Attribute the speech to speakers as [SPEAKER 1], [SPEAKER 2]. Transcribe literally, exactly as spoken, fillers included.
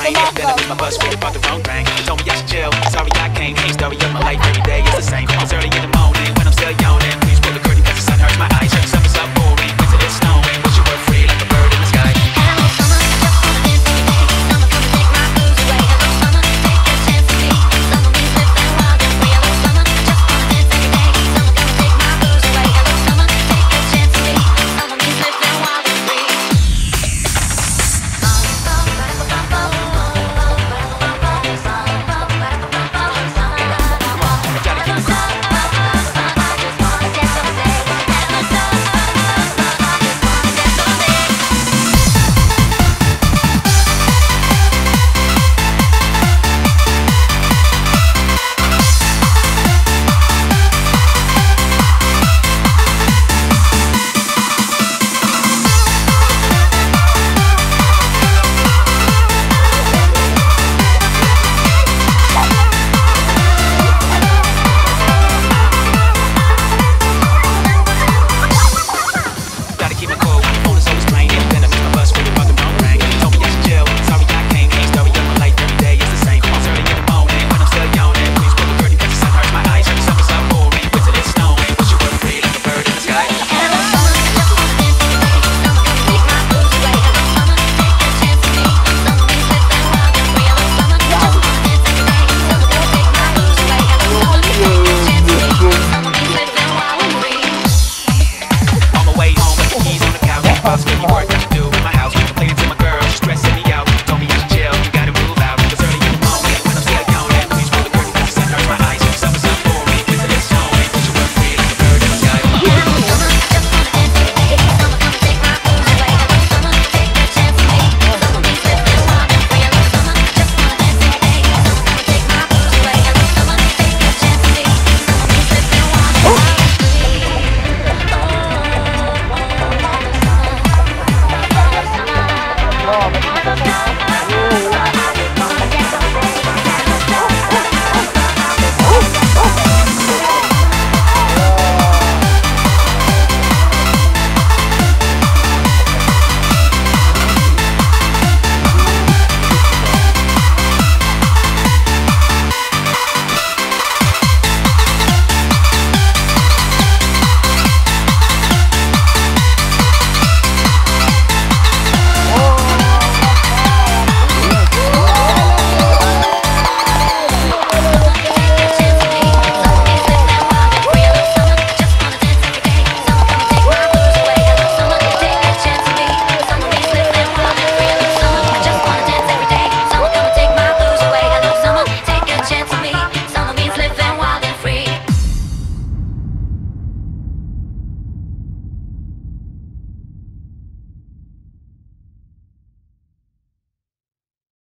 [SPEAKER 1] plane. Then I missed my bus, straight about the wrong thing. They told me I should chill. Sorry I came. Ain't story of my life every day is the same. It's early in the morning when I'm still yawning.